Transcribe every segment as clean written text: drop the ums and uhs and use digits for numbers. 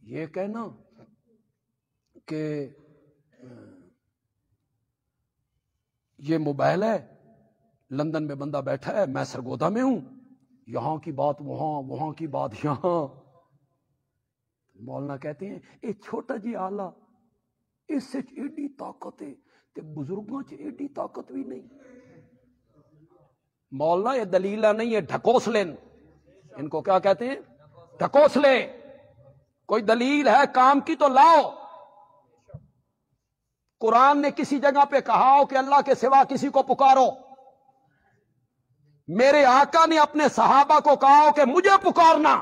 یہ کہنا کہ یہ موبائل ہے، لندن میں بندہ بیٹھا ہے، میں سرگودا میں ہوں، یہاں کی بات وہاں، وہاں کی بات یہاں. مولانا کہتے ہیں یہ چھوٹا جی آلہ، اس سے ایڈی طاقت ہے تے بزرگوں چ ایڈی طاقت بھی نہیں. مولانا یہ دلیلہ نہیں ہے، ڈھکوسلے. ان کو کیا کہتے ہیں؟ ڈھکوسلے. کوئی دلیل ہے کام کی تو لاؤ. قرآن نے کسی جگہ پہ کہا ہو کہ اللہ کے سوا کسی کو پکارو؟ میرے آقا نے اپنے صحابہ کو کہا ہو کہ مجھے پکارنا؟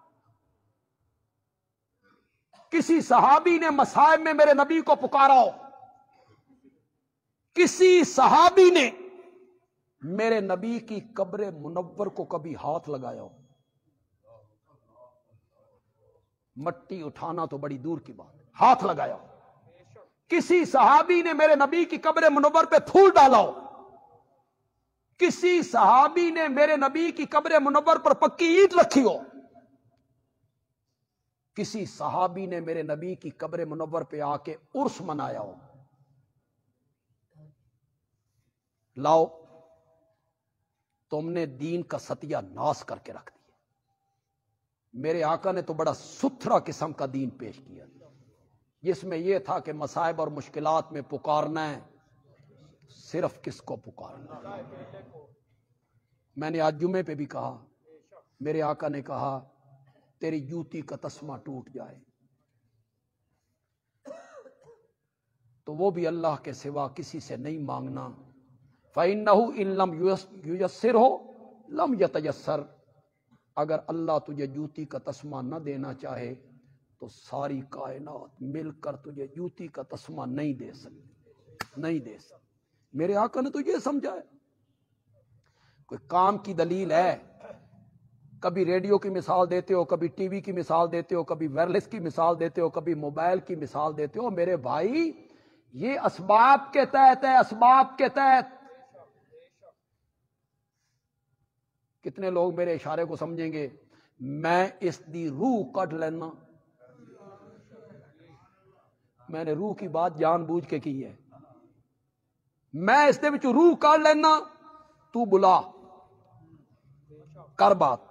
کسی صحابی نے مصائب میں میرے نبی کو پکارا ہو؟ کسی صحابی نے میرے نبی کی قبر منور کو کبھی ہاتھ لگایا ہو؟ مٹی اٹھانا تو بڑی دور کی بات ہے، ہاتھ لگایا ہو. کسی صحابی نے میرے نبی کی قبر منور پہ پھول ڈالا ہو؟ کسی صحابی نے میرے نبی کی قبر منور پر پکی اینٹ رکھی ہو؟ کسی صحابی نے میرے نبی کی قبر منور پہ آ کے عرس منایا ہو؟ لاؤ. تم نے دین کا ستیہ ناس کر کے رکھ دیا. میرے آقا نے تو بڑا ستھرا قسم کا دین پیش کیا، جس میں یہ تھا کہ مصائب اور مشکلات میں پکارنا ہے صرف کس کو پکارنا ہے. میں نے آج جمعے پہ بھی کہا، میرے آقا نے کہا تیری جوتی کا تسمہ ٹوٹ جائے تو وہ بھی اللہ کے سوا کسی سے نہیں مانگنا. فَإِنَّهُ إِن لَمْ يُيَسِّرْهُ لَمْ يَتَيَسَّرْ. اگر اللہ تجھے جوتی کا تسمہ نہ دینا چاہے تو ساری کائنات مل کر تجھے جوتی کا تسمہ نہیں دے سکتی، نہیں دے سکتی. میرے آقا نے تو یہ سمجھایا. کوئی کام کی دلیل ہے؟ کبھی ریڈیو کی مثال دیتے ہو، کبھی ٹی وی کی مثال دیتے ہو، کبھی وائرلیس کی مثال دیتے ہو، کبھی موبائل کی مثال دیتے ہو. میرے بھائی یہ اسباب کے تحت ہے، اسباب کے تحت. کتنے لوگ میرے اشارے کو سمجھیں گے؟ میں اس دی روح کٹ لینا. میں نے روح کی بات جان بوجھ کے کی ہے. میں اس دے وچ روح کٹ لینا، تو بلا کر بات.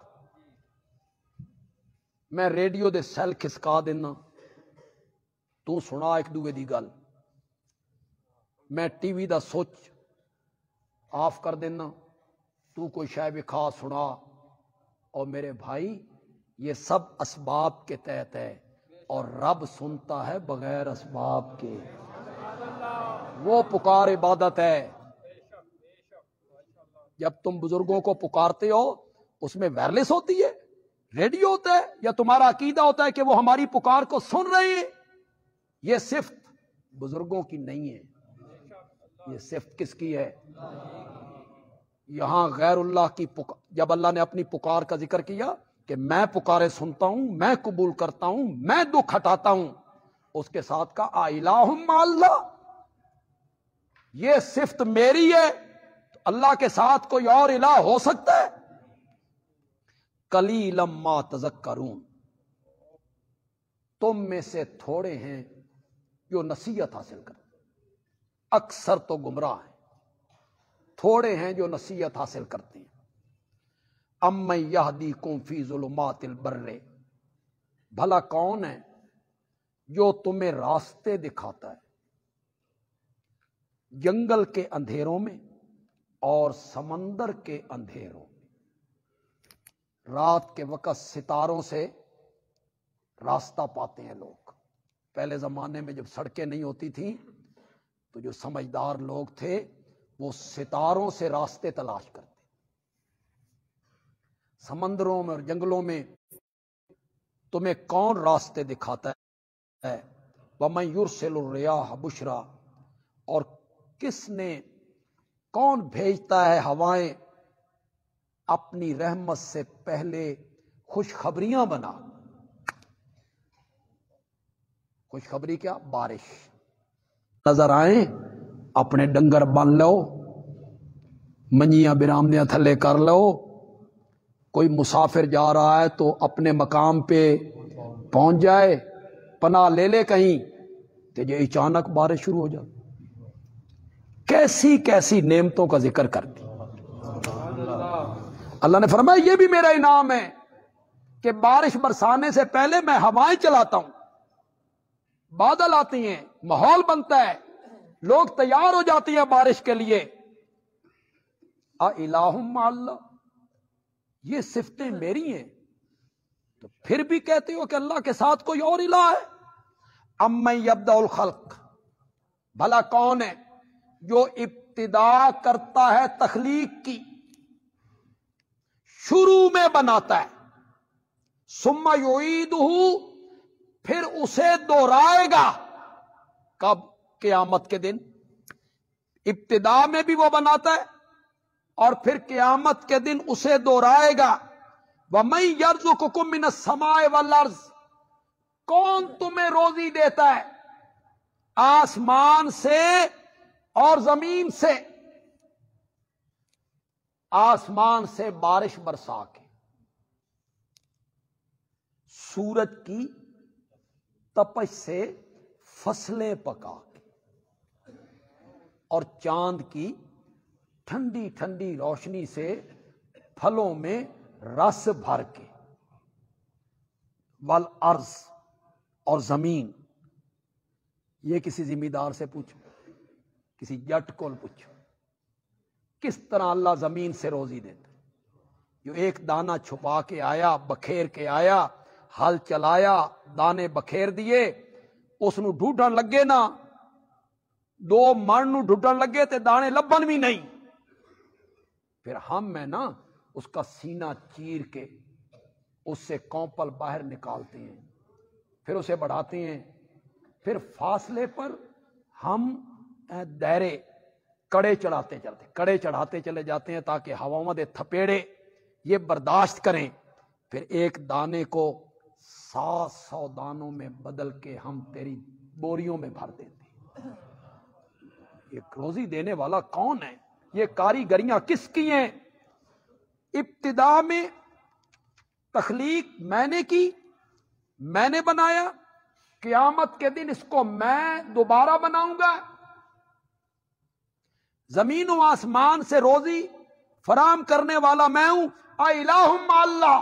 میں ریڈیو دے سیل کھسکا دینا، تو سنا ایک دوے دی گل. میں ٹی وی دا سوچ آف کر دینا، تو کوئی شے وکھا سنا. اور میرے بھائی یہ سب اسباب کے تحت ہے، اور رب سنتا ہے بغیر اسباب کے. وہ پکار عبادت ہے. جب تم بزرگوں کو پکارتے ہو اس میں وائرلیس ہوتی ہے، ریڈیو ہوتا ہے، یا تمہارا عقیدہ ہوتا ہے کہ وہ ہماری پکار کو سن رہے ہیں؟ یہ صفت بزرگوں کی نہیں ہے، یہ صفت کس کی ہے؟ یہاں غیر اللہ کی جب اللہ نے اپنی پکار کا ذکر کیا کہ میں پکارے سنتا ہوں، میں قبول کرتا ہوں، میں دکھ ہٹاتا ہوں، اس کے ساتھ کا الہ مع اللہ. یہ صفت میری ہے، اللہ کے ساتھ کوئی اور الہ ہو سکتا ہے؟ قلیلا ما تذکرون. تم میں سے تھوڑے ہیں جو نصیحت حاصل کرتے، اکثر تو گمراہ ہیں. تھوڑے ہیں جو نصیحت حاصل کرتے ہیں. امن یہدیکم فی ظلمات البر. بھلا کون ہے جو تمہیں راستے دکھاتا ہے جنگل کے اندھیروں میں اور سمندر کے اندھیروں میں؟ رات کے وقت ستاروں سے راستہ پاتے ہیں لوگ. پہلے زمانے میں جب سڑکیں نہیں ہوتی تھیں تو جو سمجھدار لوگ تھے وہ ستاروں سے راستے تلاش کرتے. سمندروں میں اور جنگلوں میں تمہیں کون راستے دکھاتا ہے؟ وَمَن يُرْسِلُ الرِّيَاحَ بُشْرًا. اور کس نے، کون بھیجتا ہے ہوائیں اپنی رحمت سے پہلے خوشخبریاں بنا. خوشخبری کیا؟ بارش. نظر آئیں اپنے ڈنگر بن لو، منجیاں برامدیاں تھلے کر لو. کوئی مسافر جا رہا ہے تو اپنے مقام پہ پہنچ جائے. پناہ لے لے کہیں تو یہ اچانک بارش شروع ہو جائے. کیسی کیسی نعمتوں کا ذکر کرتی. اللہ نے فرمایا یہ بھی میرا انعام ہے کہ بارش برسانے سے پہلے میں ہوائیں چلاتا ہوں، بادل آتی ہیں، ماحول بنتا ہے، لوگ تیار ہو جاتی ہیں بارش کے لیے. اِلٰہٌ مع اللہ، یہ صفتیں میری ہیں، تو پھر بھی کہتے ہو کہ اللہ کے ساتھ کوئی اور الہ ہے. امن یبدأ الخلق، بھلا کون ہے جو ابتدا کرتا ہے تخلیق کی، شروع میں بناتا ہے، ثم یعیدہ، پھر اسے دوہرائے گا. کب؟ قیامت کے دن. ابتدا میں بھی وہ بناتا ہے اور پھر قیامت کے دن اسے دوہرائے گا. وَمَن يَرْزُقُكُم مِّنَ السَّمَاءِ وَالْأَرْضِ، کون تمہیں روزی دیتا ہے آسمان سے اور زمین سے؟ آسمان سے بارش برسا کے، سورج کی تپش سے فصلیں پکا کے، اور چاند کی ٹھنڈی ٹھنڈی روشنی سے پھلوں میں رس بھر کے. والارض، اور زمین. یہ کسی ذمہ دار سے پوچھو، کسی جٹ کو پوچھو کس طرح اللہ زمین سے روزی دیتا. جو ایک دانہ چھپا کے آیا، بکھیر کے آیا، ہل چلایا، دانے بکھیر دیے، اس نو ڈھونڈن لگے نا، 2 من نو ڈھونڈن لگے تے دانے لبن بھی نہیں. پھر ہم میں نا اس کا سینہ چیر کے اس سے کونپل باہر نکالتے ہیں، پھر اسے بڑھاتے ہیں، پھر فاصلے پر ہم دائرے کڑے چڑھاتے چلے جاتے ہیں تاکہ ہواؤں دے تھپیڑے یہ برداشت کریں. پھر ایک دانے کو 700 دانوں میں بدل کے ہم تیری بوریوں میں بھر دیتے ہیں. یہ روزی دینے والا کون ہے؟ یہ کاریگریاں کس کی ہیں؟ ابتدا میں تخلیق میں نے کی، میں نے بنایا، قیامت کے دن اس کو میں دوبارہ بناؤں گا. زمین و آسمان سے روزی فراہم کرنے والا میں ہوں. اِلٰہٌ مع اللہ،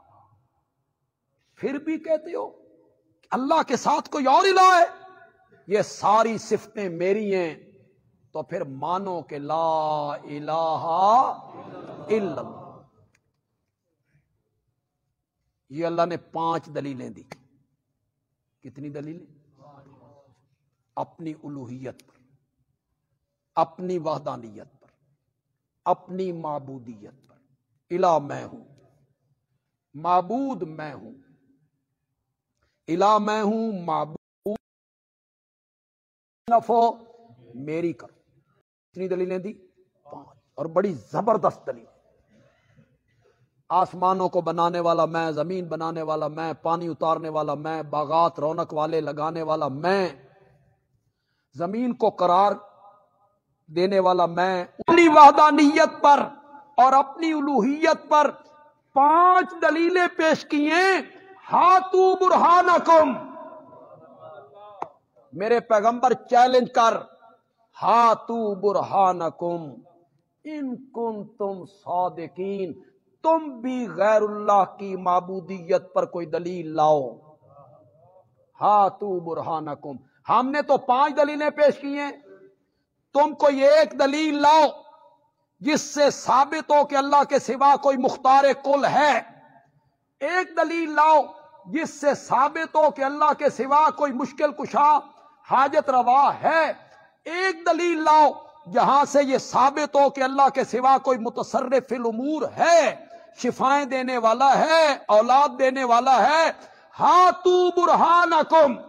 پھر بھی کہتے ہو کہ اللہ کے ساتھ کوئی اور الہ ہے. یہ ساری صفتیں میری ہیں، تو پھر مانو کہ لا الہ الا اللہ. یہ اللہ نے 5 دلیلیں دی. کتنی دلیلیں؟ اپنی الوہیت پر، اپنی وحدانیت پر، اپنی معبودیت پر. الہ میں ہوں، معبود میں ہوں. الہ میں ہوں، معبود نفو میری کرو. کتنی دلیلیں دی؟ 5. اور بڑی زبردست دلیل. آسمانوں کو بنانے والا میں، زمین بنانے والا میں، پانی اتارنے والا میں، باغات رونق والے لگانے والا میں، زمین کو قرار دینے والا میں. اپنی وحدانیت پر اور اپنی الوہیت پر 5 دلیلیں پیش کی ہیں. ہاتو برہانکم، میرے پیغمبر چیلنج کر، ہاتو برہانکم ان کنتم صادقین، تم بھی غیر اللہ کی معبودیت پر کوئی دلیل لاؤ. ہاتو برہانکم. ہم نے تو 5 دلیلیں پیش کی ہیں، تم کوئی ایک دلیل لاؤ جس سے ثابت ہو کہ اللہ کے سوا کوئی مختار کل ہے. ایک دلیل لاؤ جس سے ثابت ہو کہ اللہ کے سوا کوئی مشکل کشا حاجت روا ہے. ایک دلیل لاؤ جہاں سے یہ ثابت ہو کہ اللہ کے سوا کوئی متصرف فی الامور ہے، شفائیں دینے والا ہے، اولاد دینے والا ہے. ہاتو برہانکم،